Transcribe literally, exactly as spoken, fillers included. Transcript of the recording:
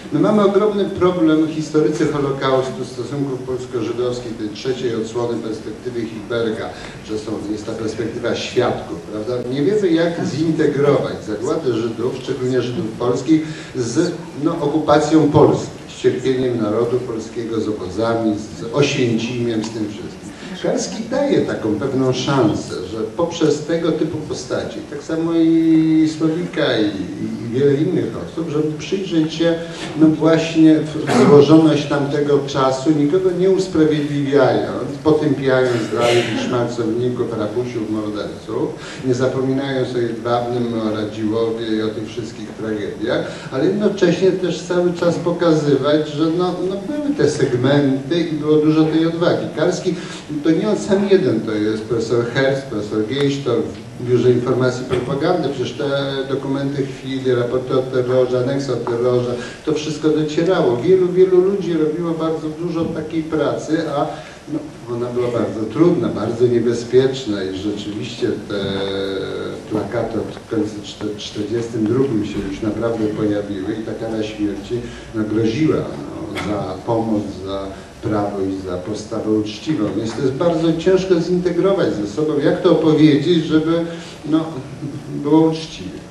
My mamy ogromny problem, historycy Holokaustu, stosunków polsko-żydowskich, tej trzeciej odsłony perspektywy Hilberga, że są, jest ta perspektywa świadków, prawda? Nie wiedzą, jak zintegrować zagładę Żydów, szczególnie Żydów polskich, z no, okupacją Polski, z cierpieniem narodu polskiego, z obozami, z Oświęcimiem, z tym wszystkim. Karski daje taką pewną szansę, że poprzez tego typu postaci, tak samo i Słowika i, i wiele innych osób, żeby przyjrzeć się no właśnie w złożoność tamtego czasu, nikogo nie usprawiedliwiając, potępiając dalej szmalcowników, rabusiów, morderców, nie zapominając o Jedwabnym, o Radziłowie i o tych wszystkich tragediach, ale jednocześnie też cały czas pokazywać, że no, no były te segmenty i było dużo tej odwagi. Karski to nie on sam jeden, to jest profesor Herz, profesor Geisztor w Biurze Informacji i Propagandy, przecież te dokumenty chwili, raporty o terrorze, aneksy o terrorze, to wszystko docierało. Wielu, wielu ludzi robiło bardzo dużo takiej pracy, a no, ona była bardzo trudna, bardzo niebezpieczna i rzeczywiście te plakaty od końca czterdziestym drugim się już naprawdę pojawiły i ta kara śmierci no, groziła no, za pomoc, za prawo i za postawę uczciwą. Więc to jest bardzo ciężko zintegrować ze sobą, jak to opowiedzieć, żeby no, było uczciwie.